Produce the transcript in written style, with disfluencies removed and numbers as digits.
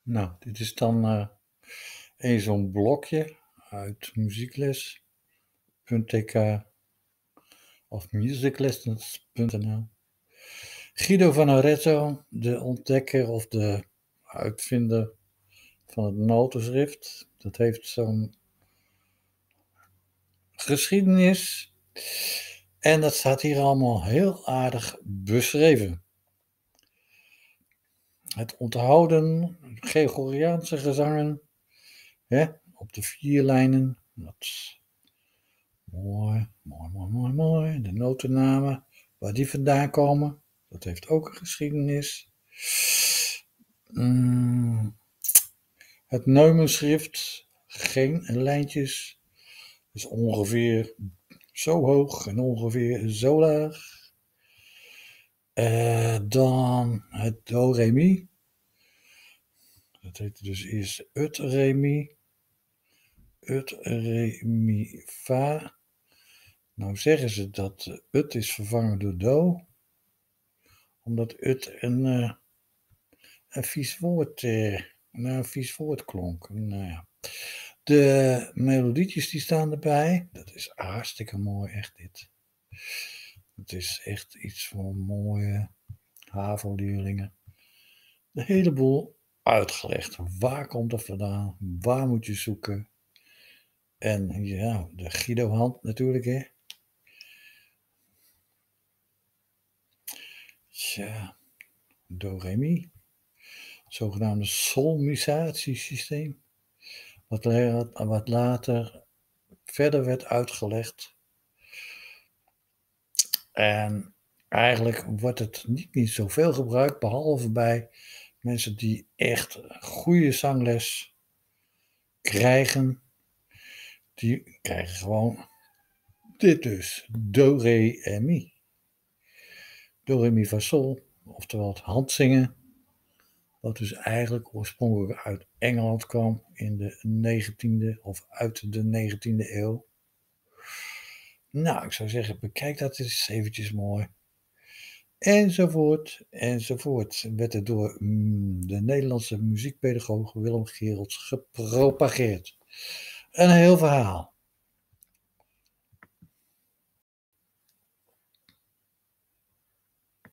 Nou, dit is dan zo'n blokje uit muziekles.tk of musiclessons.nl. Guido van Arezzo, de ontdekker of de uitvinder van het notenschrift. Dat heeft zo'n geschiedenis. En dat staat hier allemaal heel aardig beschreven. Het onthouden Gregoriaanse gezangen op de 4 lijnen. Dat is mooi, mooi, mooi, mooi, mooi. De notennamen, waar die vandaan komen, dat heeft ook een geschiedenis. Het Neumanschrift, geen lijntjes, is ongeveer zo hoog en ongeveer zo laag. Dan het do re mi. Dat heette dus eerst ut re mi. Ut re mi fa. Nou zeggen ze dat ut is vervangen door do. Omdat ut een vies woord klonk. Nou ja. De melodietjes die staan erbij. Dat is hartstikke mooi, echt dit. Het is echt iets voor mooie HAVO-leerlingen. De hele boel uitgelegd. Waar komt het vandaan? Waar moet je zoeken? En ja, de Guido-hand natuurlijk, hè. Tja, do re mi. Zogenaamde solmisatiesysteem. Wat later verder werd uitgelegd. En eigenlijk wordt het niet zoveel gebruikt, behalve bij mensen die echt goede zangles krijgen. Die krijgen gewoon dit dus, do, re en mi. Do, re, mi, fa, sol, oftewel het handzingen. Wat dus eigenlijk oorspronkelijk uit Engeland kwam in de 19e of uit de 19e eeuw. Nou, ik zou zeggen, bekijk dat eens eventjes mooi. Enzovoort, enzovoort. Werd er door de Nederlandse muziekpedagoog Willem Gerelds gepropageerd. Een heel verhaal.